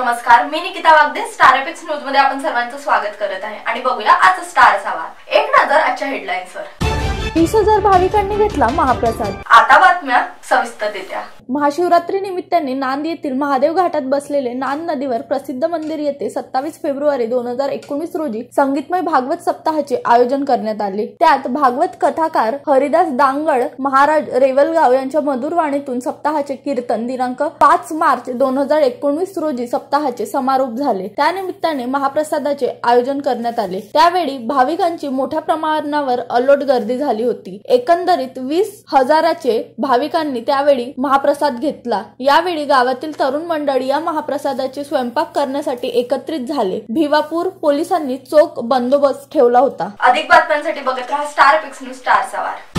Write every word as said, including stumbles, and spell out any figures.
नमस्कार, मी Nikita Wagde. Star epics news मध्ये आपण सर्वांचं स्वागत करत आहे आणि बघूया आजचा स्टार सवाल. एक नजर आजच्या हेडलाईन्सवर. वीस हजार भाविकांनी घेतला महाप्रसाद. आता बातम्या सविस्तररित्या. महाशिवरात्री निमित्ताने नांद येथील महादेव घाटात बसलेले नांद नदीवर प्रसिद्ध मंदिर येथे सत्तावीस फेब्रुवारी दोन हजार एकोणीस रोजी संगीतमय भागवत सप्ताहाचे आयोजन करण्यात आले. त्यात भागवत कथाकार हरिदास दांगड महाराज रेवलगाव यांच्या मधुर वाणीतून सप्ताहाचे कीर्तन दिनांक पाच मार्च दोन हजार एकोणीस रोजी सप्ताहाचे समारोप झाले. त्यानिमित्ताने महाप्रसादाचे आयोजन करण्यात आले. त्यावेळी भाविकांची मोठ्या प्रमाणावर अलोट गर्दी झाली होती. एकंदरीत वीस हजाराचे भाविकांनी त्यावेळी महाप्रसाद घेतला. यावेळी गावातील तरुण मंडळी या महाप्रसादाचे स्वयंपाक करण्यासाठी एकत्रित झाले. भिवापूर पोलिसांनी चोख बंदोबस्त ठेवला होता. अधिक बातम्यांसाठी बघत रहा स्टार एपिक्स न्यूज स्टार सवार.